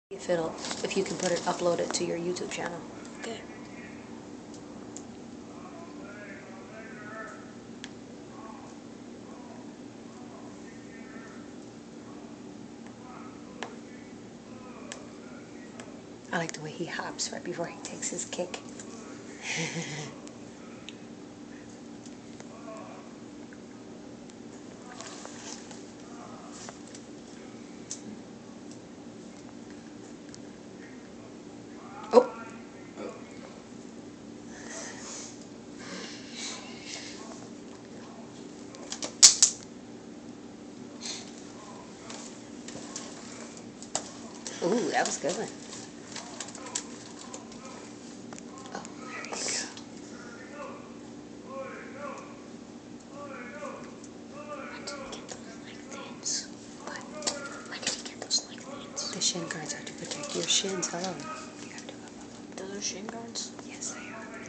If you can upload it to your YouTube channel. Okay. I like the way he hops right before he takes his kick. Oh. Ooh, that was a good one. Oh, there we go. Why did he get those leg thins? The shin guards are to protect your shins. Hello. You have to Those are shin guards? Yes, they are.